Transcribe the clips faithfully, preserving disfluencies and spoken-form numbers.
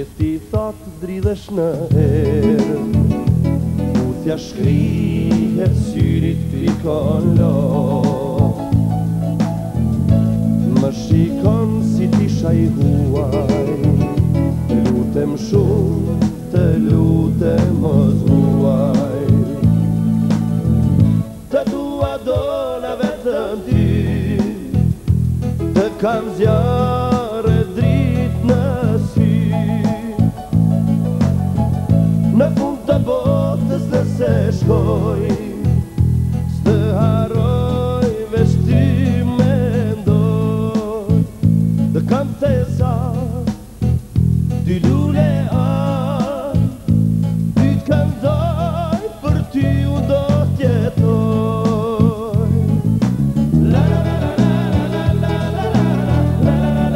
që ti thot dridhesh në erë, puthja shkrihet syrit trikolor. Më shikon si t'isha i huaj, të lutem shumë, të lutem mos huaj. Të dua dona vetëm ty, të kam zjarë drit në sy. Në fund të botës nëse shkoj, s'të haroj veç ty mendoj. Të kam thesa, ty lule an, ty t'këndoj, për ty unë do t'jetoj. La la la la la la la la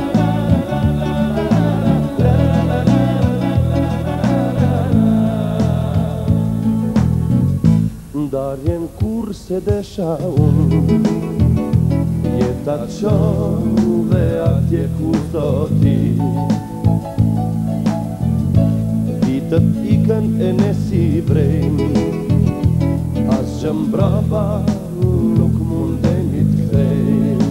ndarjen kur se desha unë, jeta qonë dhe atje ku thoti. Ditët ikën e ne si vrejmë, as që mbrapa nuk mundemi t'kthejmë.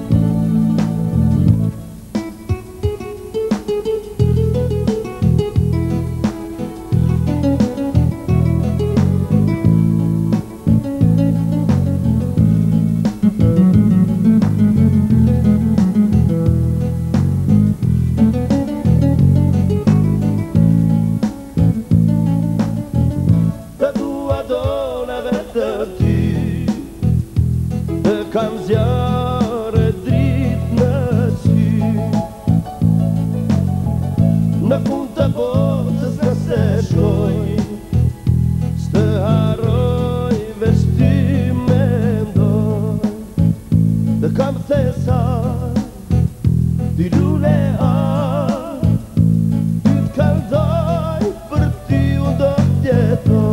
Të kam zjarë drit në sy, në fund të botës nëse shkoj, s'të haroj veç ty mendoj. Të kam thesa, ty lule an, ty t'këndoj, për ty unë do t'jetoj.